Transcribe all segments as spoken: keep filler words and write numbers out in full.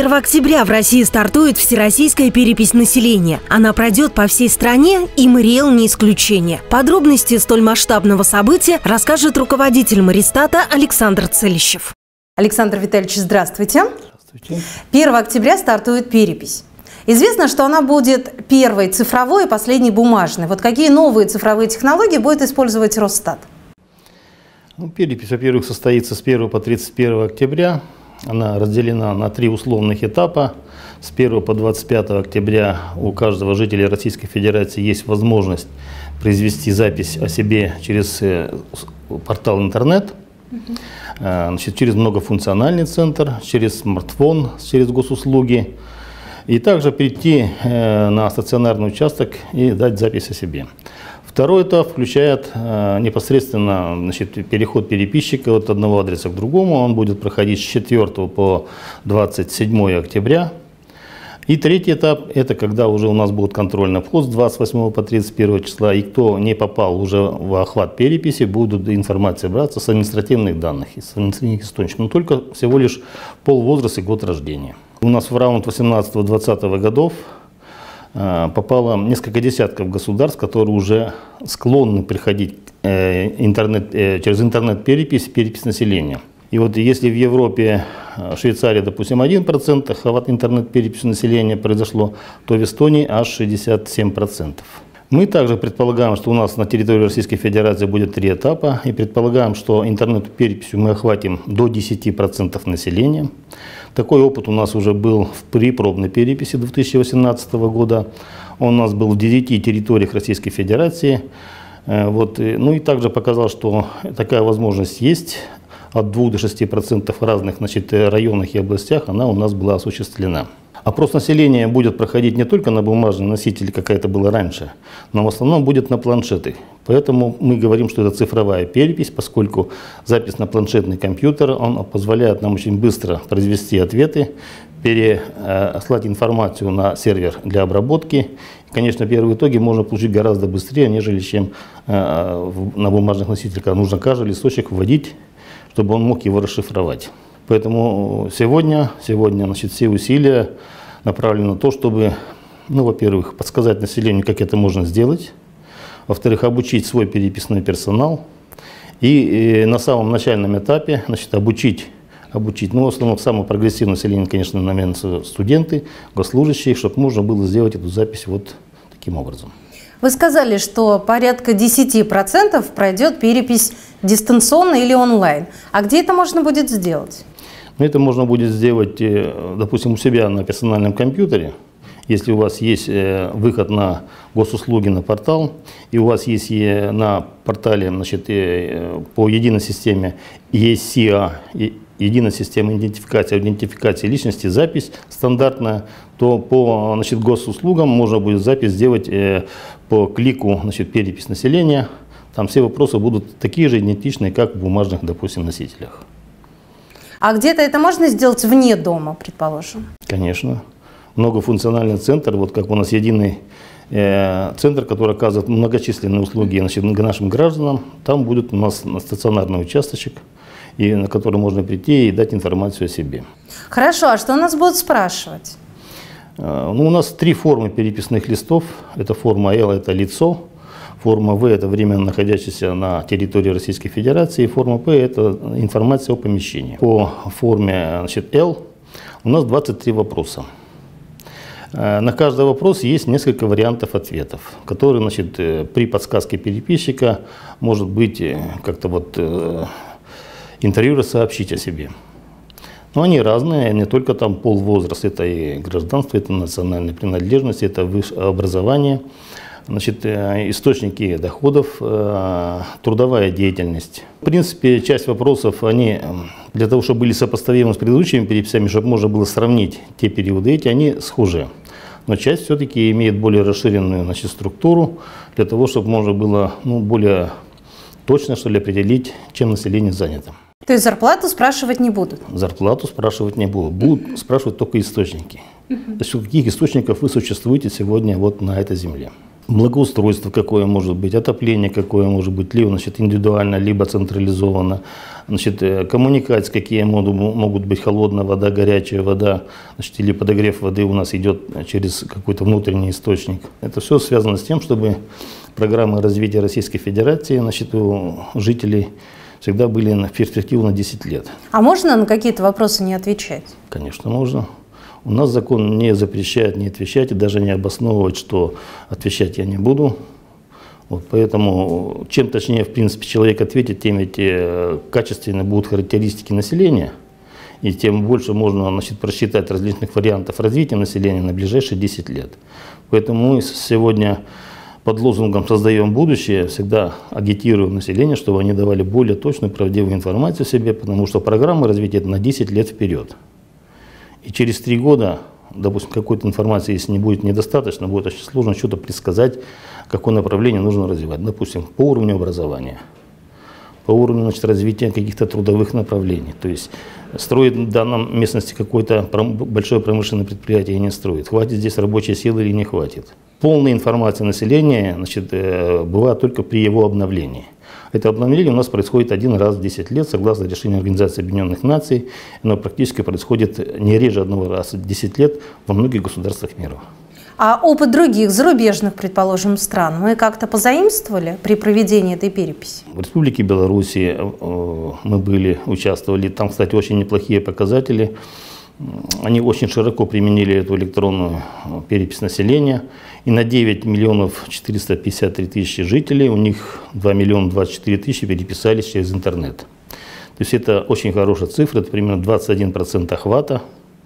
первого октября в России стартует всероссийская перепись населения. Она пройдет по всей стране, и МРИЭЛ не исключение. Подробности столь масштабного события расскажет руководитель Маристата Александр Целищев. Александр Витальевич, здравствуйте. Здравствуйте. первого октября стартует перепись. Известно, что она будет первой цифровой и последней бумажной. Вот какие новые цифровые технологии будет использовать Росстат? Ну, перепись, во-первых, состоится с первого по тридцать первое октября. Она разделена на три условных этапа. С первого по двадцать пятое октября у каждого жителя Российской Федерации есть возможность произвести запись о себе через портал интернет, uh-huh. Значит, через многофункциональный центр, через смартфон, через госуслуги. И также прийти на стационарный участок и дать запись о себе. Второй этап включает э, непосредственно значит, переход переписчика от одного адреса к другому. Он будет проходить с четвёртого по двадцать седьмое октября. И третий этап – это когда уже у нас будет контрольный вход с двадцать восьмого по тридцать первое числа. И кто не попал уже в охват переписи, будут информация браться с административных данных, с административных источников. Но только всего лишь полвозраст и год рождения. У нас в раунд восемнадцатого-двадцатого годов попало несколько десятков государств, которые уже склонны приходить э, интернет, э, через интернет-перепись, перепись населения. И вот если в Европе, Швейцарии, допустим, один процент охват интернет-переписи населения произошло, то в Эстонии аж шестьдесят семь процентов. Мы также предполагаем, что у нас на территории Российской Федерации будет три этапа, и предполагаем, что интернет-переписью мы охватим до десяти процентов населения. Такой опыт у нас уже был при пробной переписи две тысячи восемнадцатого года. Он у нас был в девяти территориях Российской Федерации. Вот. Ну и также показал, что такая возможность есть. От двух до шести процентов в разных значит, районах и областях она у нас была осуществлена. Опрос населения будет проходить не только на бумажном носителе, как это было раньше, но в основном будет на планшеты. Поэтому мы говорим, что это цифровая перепись, поскольку запись на планшетный компьютер он позволяет нам очень быстро произвести ответы, переслать информацию на сервер для обработки. И, конечно, первые итоги можно получить гораздо быстрее, нежели чем на бумажных носителях, когда нужно каждый листочек вводить, чтобы он мог его расшифровать. Поэтому сегодня, сегодня значит, все усилия направлены на то, чтобы, ну, во-первых, подсказать населению, как это можно сделать, во-вторых, обучить свой переписной персонал и, и на самом начальном этапе значит, обучить, обучить, ну, в основном самое прогрессивное население, конечно, наверное, студенты, госслужащие, чтобы можно было сделать эту запись вот таким образом. Вы сказали, что порядка десяти процентов пройдет перепись дистанционно или онлайн. А где это можно будет сделать? Это можно будет сделать, допустим, у себя на персональном компьютере. Если у вас есть выход на госуслуги на портал, и у вас есть на портале значит, по единой системе и эс си эй, единая система идентификации, идентификации личности, запись стандартная, то по значит, госуслугам можно будет запись сделать по клику значит, перепись населения. Там все вопросы будут такие же идентичные, как в бумажных, допустим, носителях. А где-то это можно сделать вне дома, предположим? Конечно. Многофункциональный центр, вот как у нас единый э, центр, который оказывает многочисленные услуги значит, нашим гражданам, там будет у нас стационарный участочек, и, на который можно прийти и дать информацию о себе. Хорошо, а что нас будут спрашивать? Э, ну, у нас три формы переписных листов. Это форма Л, это лицо. Форма В – это временно находящееся на территории Российской Федерации. И форма П – это информация о помещении. По форме значит, Л у нас двадцать три вопроса. На каждый вопрос есть несколько вариантов ответов, которые значит, при подсказке переписчика может быть как-то вот интервьюер сообщить о себе. Но они разные, не только там пол, возраст, это и гражданство, это национальная принадлежность, это высшее образование. Значит, источники доходов, трудовая деятельность. В принципе, часть вопросов, они для того, чтобы были сопоставимы с предыдущими переписями, чтобы можно было сравнить те периоды эти, они схожи. Но часть все-таки имеет более расширенную значит, структуру, для того, чтобы можно было ну, более точно что ли, определить, чем население занято. То есть зарплату спрашивать не будут? Зарплату спрашивать не будут. Будут спрашивать только источники. Uh-huh. То есть у каких источников вы существуете сегодня вот на этой земле. благоустройство какое может быть, отопление какое может быть, либо, значит, индивидуально, либо централизованно, значит, коммуникации какие могут, могут быть, холодная вода, горячая вода, значит, или подогрев воды у нас идет через какой-то внутренний источник. Это все связано с тем, чтобы программы развития Российской Федерации, значит, у жителей всегда были на перспективу на десять лет. А можно на какие-то вопросы не отвечать? Конечно, можно. У нас закон не запрещает не отвечать и даже не обосновывать, что отвечать я не буду. Вот, поэтому чем точнее, в принципе, человек ответит, тем эти качественные будут характеристики населения, и тем больше можно, значит, просчитать различных вариантов развития населения на ближайшие десять лет. Поэтому мы сегодня под лозунгом «Создаем будущее» всегда агитируем население, чтобы они давали более точную, правдивую информацию о себе, потому что программа развития на десять лет вперед. И через три года, допустим, какой-то информации, если не будет недостаточно, будет очень сложно что-то предсказать, какое направление нужно развивать. Допустим, по уровню образования, по уровню, значит, развития каких-то трудовых направлений. То есть строит в данном местности какое-то большое промышленное предприятие и не строит. Хватит здесь рабочей силы или не хватит. Полная информация населения, значит, бывает только при его обновлении. Это обновление у нас происходит один раз в десять лет, согласно решению Организации Объединенных Наций. Оно практически происходит не реже одного раза в десять лет во многих государствах мира. А опыт других зарубежных, предположим, стран мы как-то позаимствовали при проведении этой переписи? В Республике Беларусь мы были, участвовали. Там, кстати, очень неплохие показатели. Они очень широко применили эту электронную перепись населения. И на девять миллионов четыреста пятьдесят три тысячи жителей у них два миллиона двадцать четыре тысячи переписались через интернет. То есть это очень хорошая цифра, это примерно двадцать один процент охвата.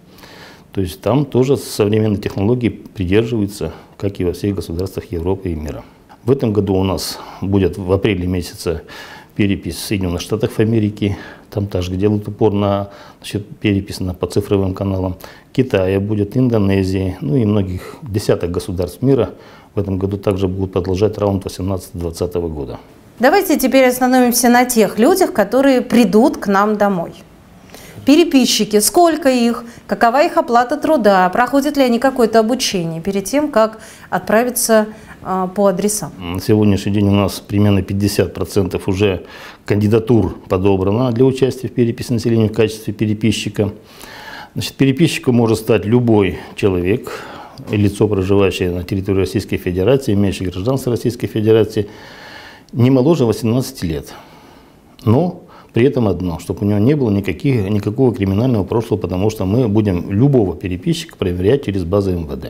То есть там тоже современные технологии придерживаются, как и во всех государствах Европы и мира. В этом году у нас будет в апреле месяце перепись в Соединенных Штатах Америки. Там также делают упор на, значит, перепись на, по цифровым каналам. Китая будет, Индонезии, ну и многих десяток государств мира. В этом году также будут продолжать раунд восемнадцатого-двадцатого года. Давайте теперь остановимся на тех людях, которые придут к нам домой. Переписчики, сколько их, какова их оплата труда, проходят ли они какое-то обучение перед тем, как отправиться а, по адресам? На сегодняшний день у нас примерно пятьдесят процентов уже кандидатур подобрано для участия в переписи населения в качестве переписчика. Значит, переписчиком может стать любой человек, лицо, проживающее на территории Российской Федерации, имеющее гражданство Российской Федерации, не моложе восемнадцати лет. Но при этом одно, чтобы у него не было никаких, никакого криминального прошлого, потому что мы будем любого переписчика проверять через базы эм вэ дэ.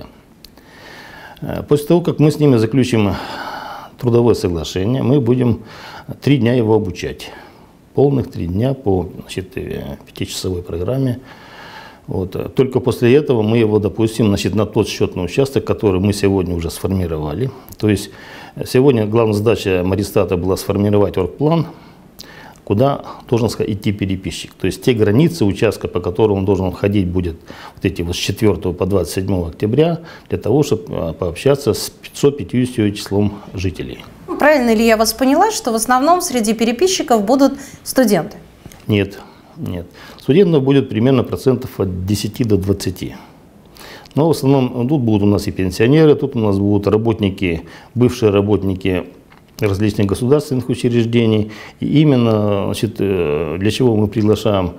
После того, как мы с ними заключим трудовое соглашение, мы будем три дня его обучать. Полных три дня по, значит, пятичасовой программе. Вот. Только после этого мы его допустим, значит, на тот счетный участок, который мы сегодня уже сформировали. То есть сегодня главная задача Маристата была сформировать оргплан, куда должен идти переписчик. То есть те границы участка, по которым он должен ходить будет вот эти вот с четвёртого по двадцать седьмое октября, для того, чтобы пообщаться с пятьсот пятьюдесятью числом жителей. Правильно ли я вас поняла, что в основном среди переписчиков будут студенты? Нет, нет. Студентов будет примерно процентов от десяти до двадцати. Но в основном тут будут у нас и пенсионеры, тут у нас будут работники, бывшие работники различных государственных учреждений. И именно, значит, для чего мы приглашаем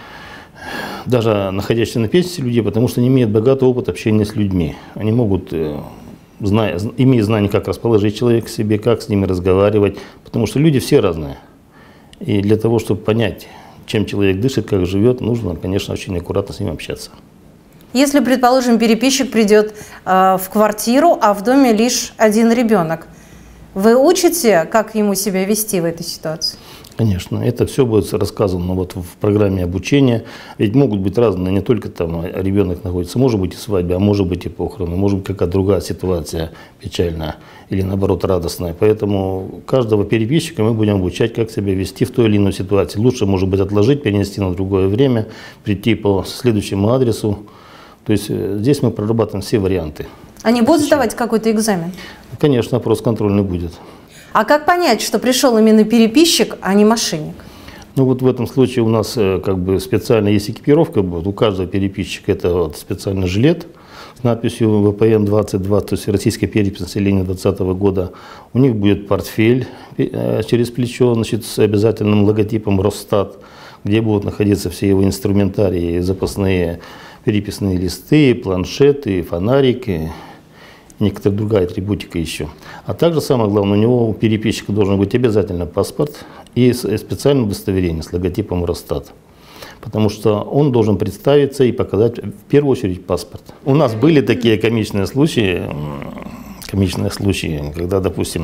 даже находящихся на пенсии людей, потому что они имеют богатый опыт общения с людьми. Они могут, зная, имея знания, как расположить человека к себе, как с ними разговаривать, потому что люди все разные. И для того, чтобы понять, чем человек дышит, как живет, нужно, конечно, очень аккуратно с ним общаться. Если, предположим, переписчик придет э, в квартиру, а в доме лишь один ребенок, вы учите, как ему себя вести в этой ситуации? Конечно, это все будет рассказано вот в программе обучения. Ведь могут быть разные, не только там ребенок находится, может быть и свадьба, а может быть и похороны, может быть какая-то другая ситуация печальная или наоборот радостная. Поэтому каждого переписчика мы будем обучать, как себя вести в той или иной ситуации. Лучше, может быть, отложить, перенести на другое время, прийти по следующему адресу. То есть здесь мы прорабатываем все варианты. Они будут сдавать какой-то экзамен? Конечно, опрос контрольный будет. А как понять, что пришел именно переписчик, а не мошенник? Ну вот в этом случае у нас как бы специально есть экипировка, у каждого переписчика это вот специальный жилет с надписью вэ пэ эн двадцать два, то есть российская перепись населения двадцатого года. У них будет портфель через плечо, значит, с обязательным логотипом Росстат, где будут находиться все его инструментарии, запасные переписные листы, планшеты, фонарики, некоторая другая атрибутика еще. А также, самое главное, у него у переписчика должен быть обязательно паспорт и специальное удостоверение с логотипом Росстат. Потому что он должен представиться и показать в первую очередь паспорт. У нас были такие комичные случаи, комичные случаи, когда, допустим,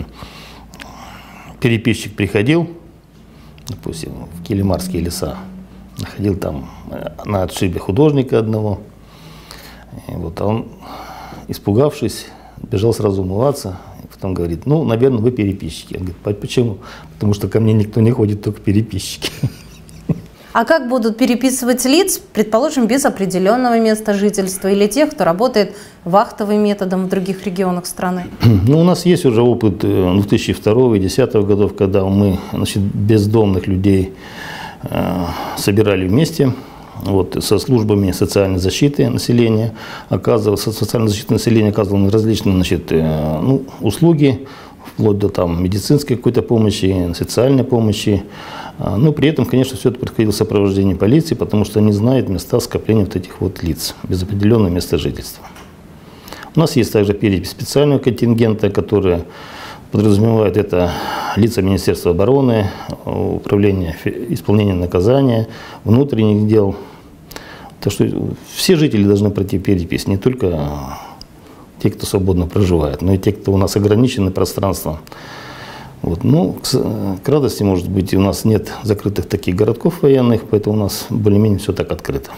переписчик приходил, допустим, в Килимарские леса, находил там на отшибе художника одного, и вот он, испугавшись, бежал сразу умываться, и потом говорит: ну, наверное, вы переписчики. Он говорит: почему? Потому что ко мне никто не ходит, только переписчики. А как будут переписывать лиц, предположим, без определенного места жительства, или тех, кто работает вахтовым методом в других регионах страны? Ну, у нас есть уже опыт две тысячи второго и две тысячи десятого годов, когда мы, значит, бездомных людей э, собирали вместе, вот, со службами социальной защиты населения, оказывал, социальной защиты населения оказывал различные, значит, э, ну, услуги, вплоть до там медицинской какой-то помощи, социальной помощи. Но при этом, конечно, все это происходило в сопровождении полиции, потому что они знают места скопления вот этих вот лиц без определенного места жительства. У нас есть также перепись специального контингента, которая подразумевает это лица Министерства обороны, управления исполнением наказания, внутренних дел. Так что все жители должны пройти перепись, не только те, кто свободно проживает, но и те, кто у нас ограничены пространством. Вот. Ну, к, к радости, может быть, у нас нет закрытых таких городков военных, поэтому у нас более-менее все так открыто.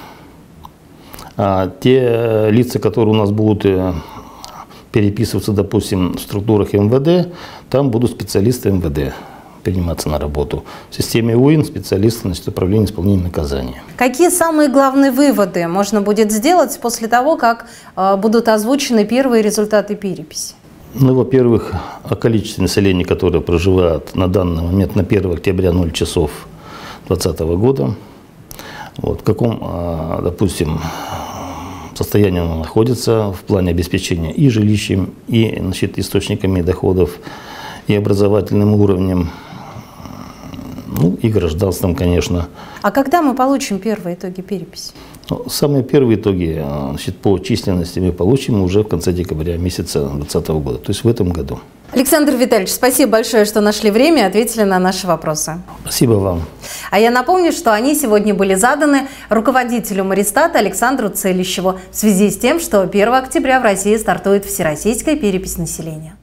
А те лица, которые у нас будут переписываться, допустим, в структурах эм вэ дэ, там будут специалисты эм вэ дэ приниматься на работу. В системе УИН специалисты, значит, управления исполнением наказания. Какие самые главные выводы можно будет сделать после того, как э, будут озвучены первые результаты переписи? Ну, во-первых, о количестве населения, которое проживает на данный момент на первое октября ноль часов двадцатого года. Вот, в каком, допустим, состоянии оно находится в плане обеспечения и жилищем, и, значит, источниками доходов, и образовательным уровнем, ну, и гражданством, конечно. А когда мы получим первые итоги переписи? Ну, самые первые итоги, значит, по численности мы получим уже в конце декабря месяца двадцатого года, то есть в этом году. Александр Витальевич, спасибо большое, что нашли время и ответили на наши вопросы. Спасибо вам. А я напомню, что они сегодня были заданы руководителю Мористата Александру Целищеву в связи с тем, что первого октября в России стартует всероссийская перепись населения.